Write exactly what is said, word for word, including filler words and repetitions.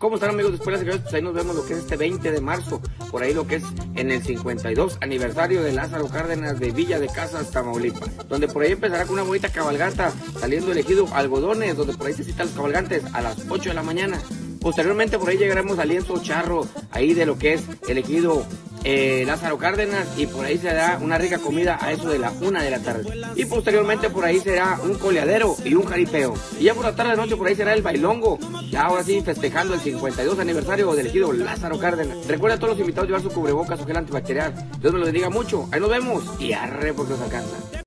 ¿Cómo están, amigos de Escuelas Secretas? Pues ahí nos vemos lo que es este veinte de marzo, por ahí lo que es en el cincuenta y dos aniversario de Lázaro Cárdenas de Villa de Casas, Tamaulipas, donde por ahí empezará con una bonita cabalgata saliendo del ejido Algodones, donde por ahí se citan los cabalgantes a las ocho de la mañana. Posteriormente por ahí llegaremos al lienzo charro, ahí de lo que es el ejido eh, Lázaro Cárdenas, y por ahí se da una rica comida a eso de la una de la tarde. Y posteriormente por ahí será un coleadero y un jaripeo. Y ya por la tarde de noche por ahí será el bailongo, ya ahora sí festejando el cincuenta y dos aniversario del ejido Lázaro Cárdenas. Recuerda a todos los invitados llevar su cubrebocas o gel antibacterial. Dios me lo bendiga mucho. Ahí nos vemos y arre porque nos alcanza.